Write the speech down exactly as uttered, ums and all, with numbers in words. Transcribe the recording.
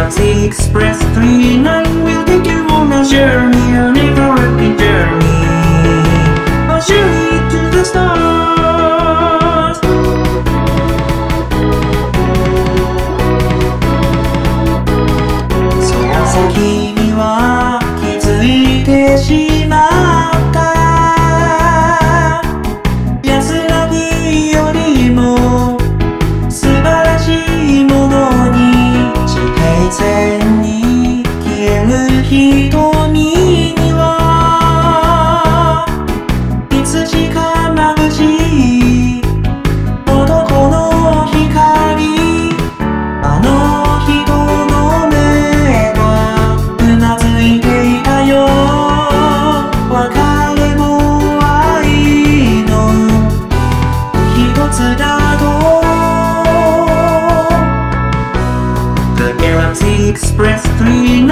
Galaxy Express three nine will take you on a journey, a never-ending journey, a journey to the stars. その先には気づいてしまった安らぎよりも素晴らしいものに地平線に消える瞳にはいつしか眩しい男の光あの人の目がうなずいていたよ別れも愛の一つだと The Galaxy Express three